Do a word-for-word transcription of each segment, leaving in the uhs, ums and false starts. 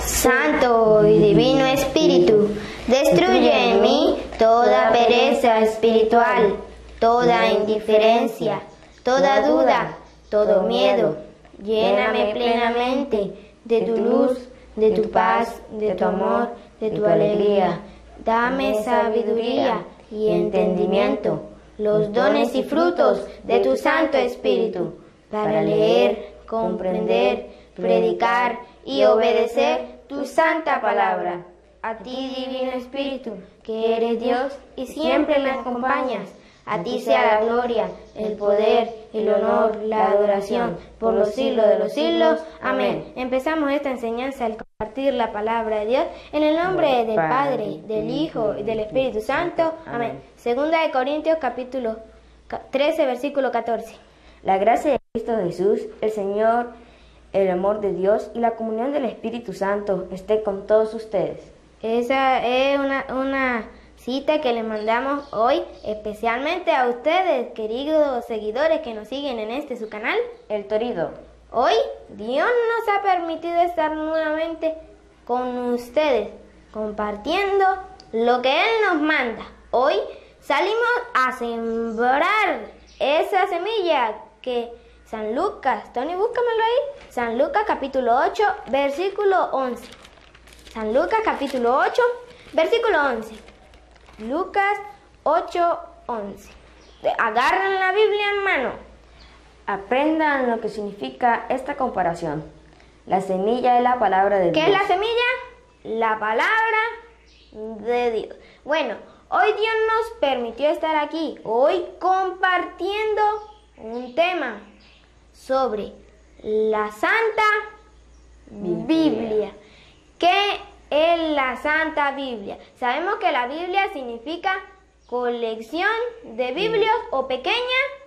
Santo y Divino Espíritu, destruye en mí toda pereza espiritual, toda indiferencia, toda duda, todo miedo. Lléname plenamente de tu luz, de tu paz, de tu amor, de tu alegría. Dame sabiduría y entendimiento, los dones y frutos de tu Santo Espíritu, para leer, comprender, predicar y obedecer tu santa palabra. A ti, Divino Espíritu, que eres Dios y siempre me acompañas. A ti sea la gloria, el poder, el honor, la adoración, por los siglos de los siglos. Amén. Empezamos esta enseñanza al compartir la palabra de Dios en el nombre del Padre, del Hijo y del Espíritu Santo. Amén. Segunda de Corintios, capítulo trece, versículo catorce. La gracia de Cristo Jesús, el Señor, el amor de Dios y la comunión del Espíritu Santo esté con todos ustedes. Esa es una, una cita que les mandamos hoy especialmente a ustedes, queridos seguidores que nos siguen en este su canal, El Torido. Hoy Dios nos ha permitido estar nuevamente con ustedes, compartiendo lo que Él nos manda. Hoy salimos a sembrar esa semilla que San Lucas, Tony, búscamelo ahí, San Lucas capítulo ocho, versículo once. San Lucas capítulo ocho, versículo once. Lucas ocho, once. Agarran la Biblia en mano. Aprendan lo que significa esta comparación. La semilla es la palabra de Dios. ¿Qué es la semilla? La palabra de Dios. Bueno, hoy Dios nos permitió estar aquí, hoy compartiendo un tema sobre la Santa Biblia. Biblia. ¿Qué es la Santa Biblia? Sabemos que la Biblia significa colección de Biblias o pequeña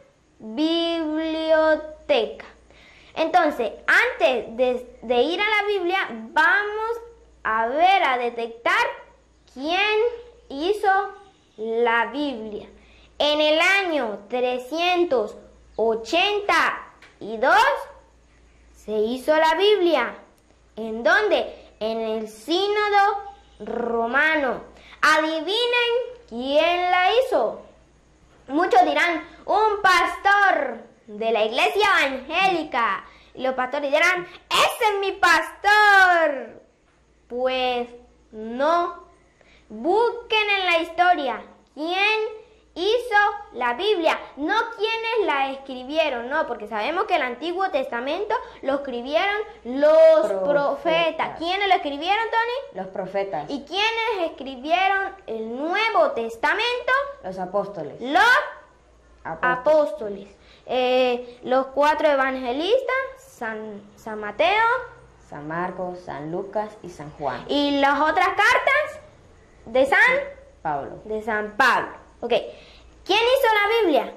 biblioteca. Entonces, antes de, de ir a la Biblia, vamos a ver, a detectar quién hizo la Biblia. En el año trescientos ochenta y dos se hizo la Biblia. ¿En dónde? En el Sínodo Romano. Adivinen quién la hizo. Muchos dirán, un pastor de la iglesia evangélica. Y los pastores dirán, ¡ese es mi pastor! Pues no. Busquen en la historia quién hizo la Biblia, no quienes la escribieron, no, porque sabemos que el Antiguo Testamento lo escribieron los profetas. profetas. ¿Quiénes lo escribieron, Tony? Los profetas. ¿Y quiénes escribieron el Nuevo Testamento? Los apóstoles. Los apóstoles. apóstoles. Eh, los cuatro evangelistas, San, San Mateo, San Marcos, San Lucas y San Juan. ¿Y las otras cartas? De San Pablo. De San Pablo. Ok. ¿Quién hizo la Biblia?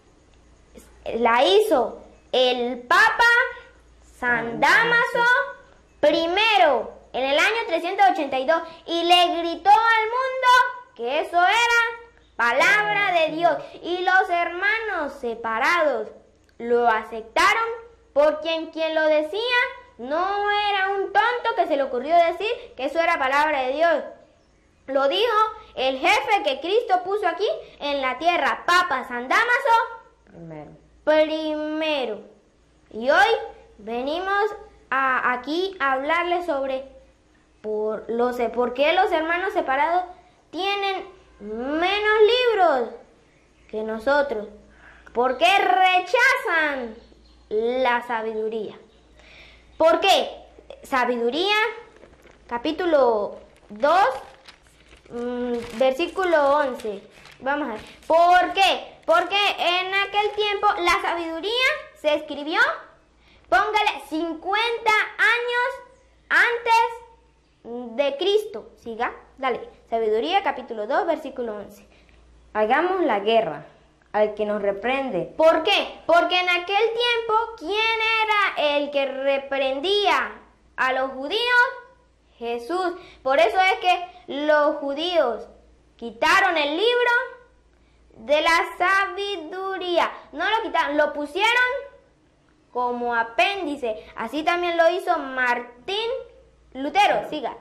La hizo el Papa San Dámaso primero en el año trescientos ochenta y dos y le gritó al mundo que eso era palabra de Dios. Y los hermanos separados lo aceptaron porque quien lo decía no era un tonto que se le ocurrió decir que eso era palabra de Dios. Lo dijo el jefe que Cristo puso aquí en la tierra, Papa San Dámaso primero. primero. Y hoy venimos a, aquí a hablarles sobre por, los, por qué los hermanos separados tienen menos libros que nosotros. ¿Por qué rechazan la sabiduría? ¿Por qué? Sabiduría, capítulo dos. Mm, versículo once. Vamos a ver. ¿Por qué? Porque en aquel tiempo la sabiduría se escribió, póngale cincuenta años antes de Cristo. Siga, dale. Sabiduría, capítulo dos, versículo once. Hagamos la guerra al que nos reprende. ¿Por qué? Porque en aquel tiempo, ¿quién era el que reprendía a los judíos? Jesús. Por eso es que los judíos quitaron el libro de la sabiduría. No lo quitaron, lo pusieron como apéndice. Así también lo hizo Martín Lutero, siga.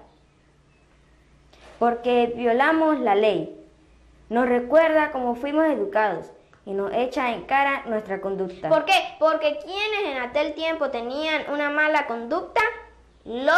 Porque violamos la ley. Nos recuerda cómo fuimos educados y nos echa en cara nuestra conducta. ¿Por qué? Porque quienes en aquel tiempo tenían una mala conducta, los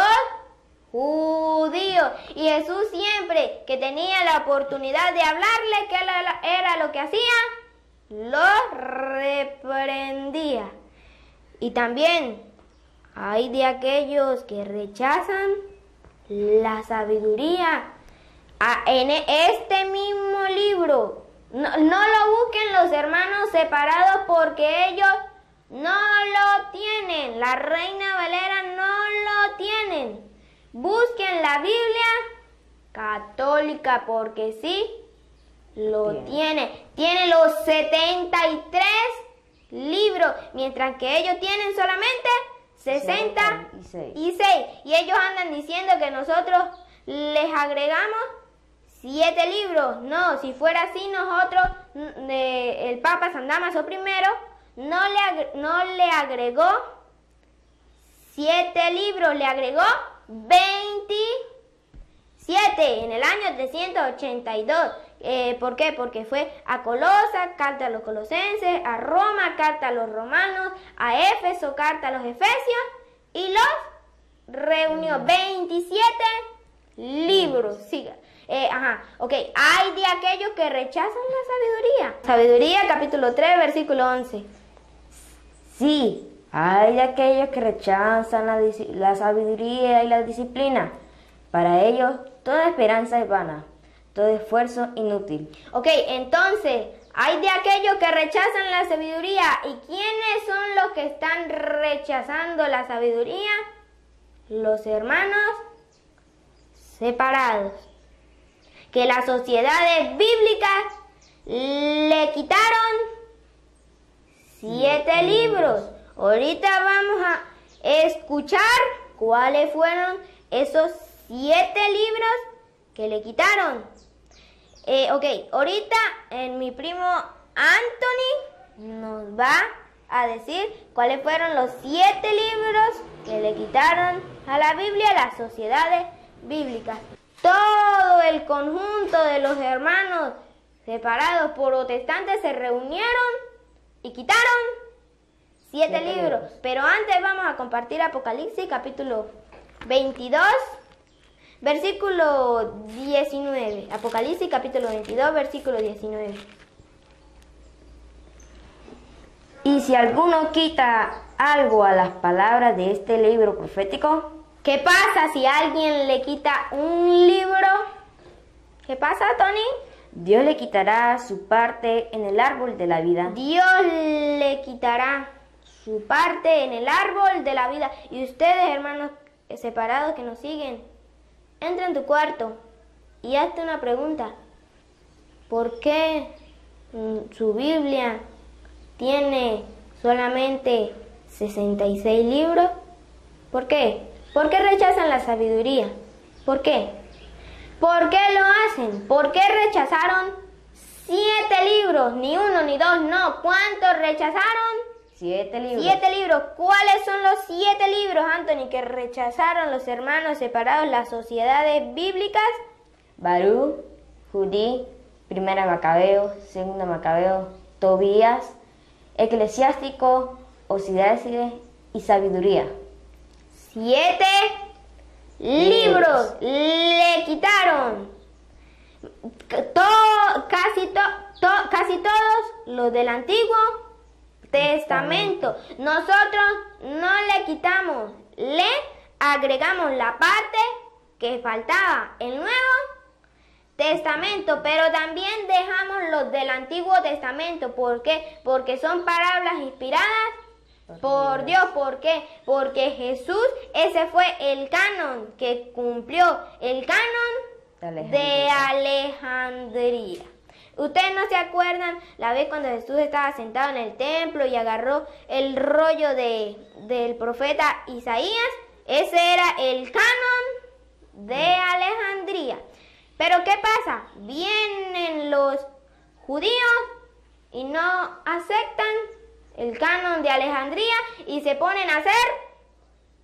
judíos. Y Jesús siempre que tenía la oportunidad de hablarle, ¿qué era lo que hacía? Los reprendía. Y también hay de aquellos que rechazan la sabiduría. Ah, en este mismo libro, no, no lo busquen los hermanos separados porque ellos no lo tienen. La Reina Valera no lo tienen. Busquen la Biblia católica porque sí lo Bien. tiene. Tiene los setenta y tres libros, mientras que ellos tienen solamente sesenta y seis. Y ellos andan diciendo que nosotros les agregamos siete libros. No, si fuera así, nosotros, de, el Papa San Damaso primero, no le, no le agregó siete libros, le agregó veintisiete en el año trescientos ochenta y dos. Eh, ¿Por qué? Porque fue a Colosa, carta a los colosenses, a Roma, carta a los romanos, a Éfeso, carta a los efesios, y los reunió. veintisiete libros. Siga. Eh, ajá, ok. Hay de aquellos que rechazan la sabiduría. Sabiduría, capítulo tres, versículo once. Sí, hay de aquellos que rechazan la, la sabiduría y la disciplina. Para ellos, toda esperanza es vana, todo esfuerzo inútil. Ok, entonces, hay de aquellos que rechazan la sabiduría. ¿Y quiénes son los que están rechazando la sabiduría? Los hermanos separados. Que las sociedades bíblicas le quitaron siete libros. Ahorita vamos a escuchar cuáles fueron esos siete libros que le quitaron. Eh, ok, ahorita en mi primo Anthony nos va a decir cuáles fueron los siete libros que le quitaron a la Biblia las sociedades bíblicas. Todo el conjunto de los hermanos separados protestantes se reunieron y quitaron siete libros. libros. Pero antes vamos a compartir Apocalipsis capítulo veintidós, versículo diecinueve. Apocalipsis capítulo veintidós, versículo diecinueve. Y si alguno quita algo a las palabras de este libro profético, ¿qué pasa si alguien le quita un libro? ¿Qué pasa, Tony? Dios le quitará su parte en el árbol de la vida. Dios le quitará su parte en el árbol de la vida. Y ustedes, hermanos separados que nos siguen, entra en tu cuarto y hazte una pregunta. ¿Por qué mm, su Biblia tiene solamente sesenta y seis libros? ¿Por qué? ¿Por qué rechazan la sabiduría? ¿Por qué? ¿Por qué lo hacen? ¿Por qué rechazaron siete libros? Ni uno, ni dos, no. ¿Cuántos rechazaron? Siete libros. Siete libros. ¿Cuáles son los siete libros, Anthony, que rechazaron los hermanos separados, las sociedades bíblicas? Barú, Judí, Primera Macabeo, Segunda Macabeo, Tobías, Eclesiástico, Osidécides y Sabiduría. Siete libros le quitaron. Todo, casi, to, to, casi todos los del Antiguo Testamento. Nosotros no le quitamos, le agregamos la parte que faltaba, el Nuevo Testamento, pero también dejamos los del Antiguo Testamento. ¿Por qué? Porque son palabras inspiradas por Dios. ¿Por qué? Porque Jesús, ese fue el canon que cumplió, el canon de Alejandría. ¿Ustedes no se acuerdan la vez cuando Jesús estaba sentado en el templo y agarró el rollo de, del profeta Isaías? Ese era el canon de Alejandría. Pero ¿qué pasa? Vienen los judíos y no aceptan el canon de Alejandría y se ponen a hacer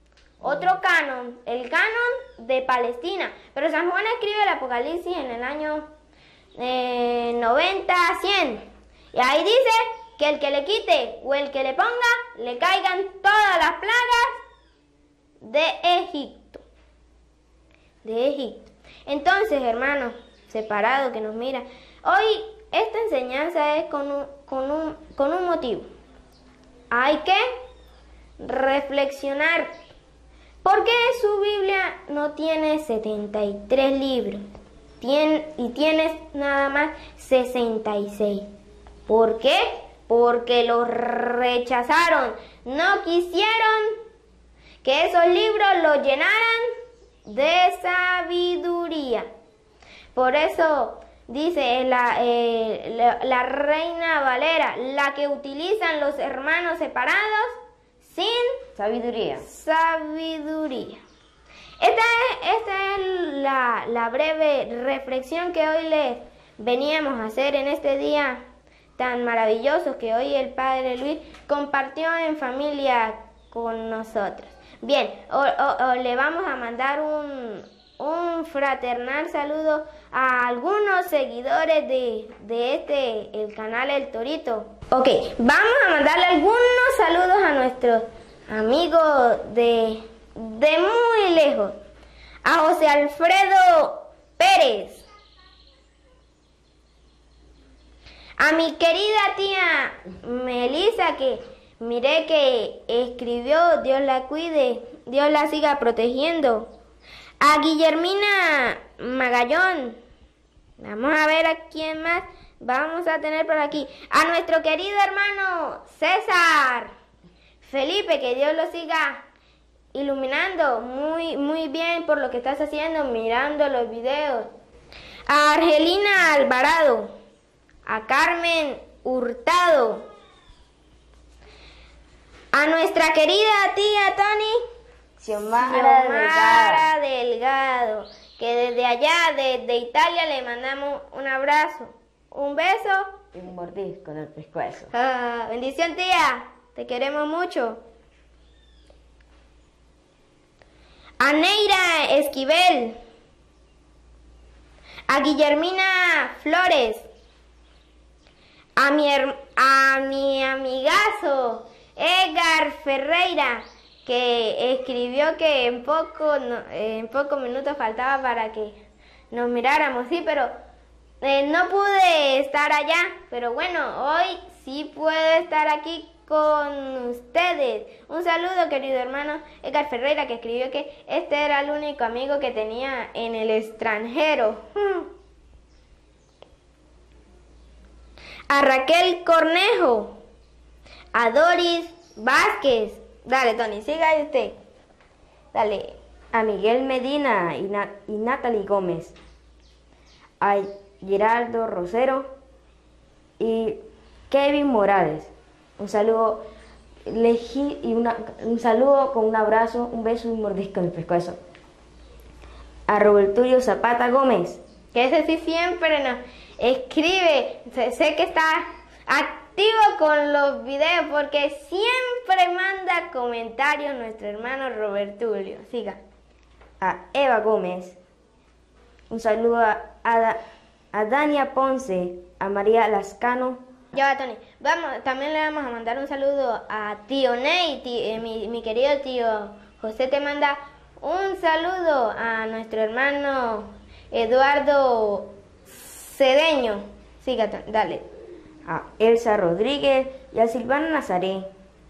otro canon, el canon de Palestina. Pero San Juan escribe el Apocalipsis en el año eh, noventa, cien. Y ahí dice que el que le quite o el que le ponga, le caigan todas las plagas de Egipto. De Egipto. Entonces, hermanos, separado que nos mira, hoy esta enseñanza es con un, con un, con un motivo. Hay que reflexionar. ¿Por qué su Biblia no tiene setenta y tres libros? Tiene, y tienes nada más sesenta y seis. ¿Por qué? Porque los rechazaron. No quisieron que esos libros los llenaran de sabiduría. Por eso dice la, eh, la, la Reina Valera, la que utilizan los hermanos separados sin sabiduría. sabiduría. Esta es, esta es la, la breve reflexión que hoy les veníamos a hacer en este día tan maravilloso que hoy el Padre Luis compartió en familia con nosotros. Bien, o, o, o le vamos a mandar un, un fraternal saludo a algunos seguidores de, de este, el canal El Torito. Ok, vamos a mandarle algunos saludos a nuestros amigos de, de muy lejos. A José Alfredo Pérez. A mi querida tía Melissa, que miré que escribió, Dios la cuide, Dios la siga protegiendo. A Guillermina Magallón. Vamos a ver a quién más vamos a tener por aquí. A nuestro querido hermano César Felipe, que Dios lo siga iluminando muy, muy bien por lo que estás haciendo, mirando los videos. A Argelina Alvarado. A Carmen Hurtado. A nuestra querida tía Tony Xiomara Xiomara Delgado, que desde allá, desde Italia, le mandamos un abrazo, un beso y un mordisco en el pescuezo. Ah, bendición, tía, te queremos mucho. A Neira Esquivel. A Guillermina Flores. A mi, a mi amigazo Edgar Ferreira, que escribió que en poco no, en pocos minutos faltaba para que nos miráramos, sí, pero eh, no pude estar allá, pero bueno, hoy sí puedo estar aquí con ustedes. Un saludo, querido hermano Edgar Ferreira, que escribió que este era el único amigo que tenía en el extranjero. A Raquel Cornejo. A Doris Vázquez. Dale, Tony, siga ahí usted. Dale. A Miguel Medina y, Na y Natalie Gómez. A Geraldo Rosero y Kevin Morales. Un saludo y una, un saludo con un abrazo, un beso y un mordisco en el pescuezo. A Roberto Zapata Gómez. Que ese sí siempre nos escribe. Sé, sé que está activo con los videos porque siempre manda comentarios nuestro hermano Robertulio. Siga. A Eva Gómez. Un saludo a, a, a Dania Ponce, a María Lascano. Ya va, Tony. Vamos, también le vamos a mandar un saludo a tío Ney, tío, eh, mi, mi querido tío José te manda un saludo a nuestro hermano Eduardo Cedeño. Siga, dale. A Elsa Rodríguez y a Silvana Nazaré.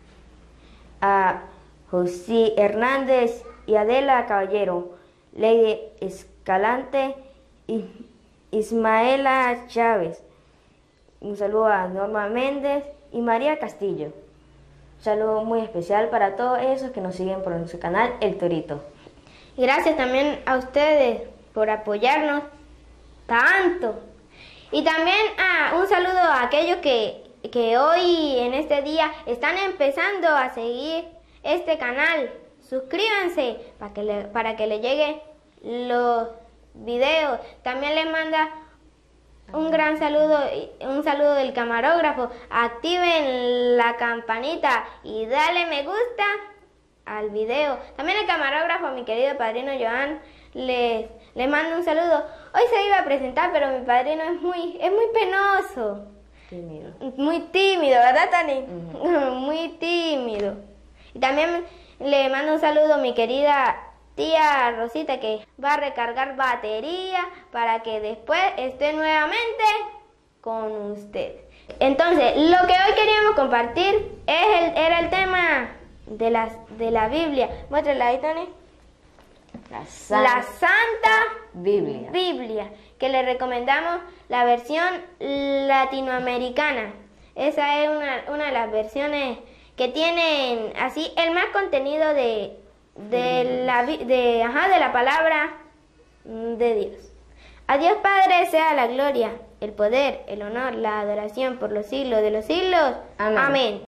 A José Hernández y Adela Caballero. Lady Escalante y Ismaela Chávez. Un saludo a Norma Méndez y María Castillo. Un saludo muy especial para todos esos que nos siguen por nuestro canal El Torito. Y gracias también a ustedes por apoyarnos tanto. Y también ah, un saludo a aquellos que, que hoy en este día están empezando a seguir este canal. Suscríbanse para que le, para que le lleguen los videos. También les manda un gran saludo, un saludo del camarógrafo. Activen la campanita y dale me gusta al video. También el camarógrafo, mi querido padrino Joan, les, les mando un saludo. Hoy se iba a presentar, pero mi padrino es muy, es muy penoso. Tímido. Muy tímido, ¿verdad, Tani? Uh-huh. Muy tímido. Y también le mando un saludo a mi querida tía Rosita, que va a recargar batería para que después esté nuevamente con usted. Entonces, lo que hoy queríamos compartir es el, era el tema de, las, de la Biblia. Muéstrala ahí, Tani. La Santa, la Santa Biblia. Biblia, que le recomendamos la versión latinoamericana. Esa es una, una de las versiones que tienen así el más contenido de, de, la, de, ajá, de la palabra de Dios. A Dios Padre sea la gloria, el poder, el honor, la adoración por los siglos de los siglos. Amén. Amén.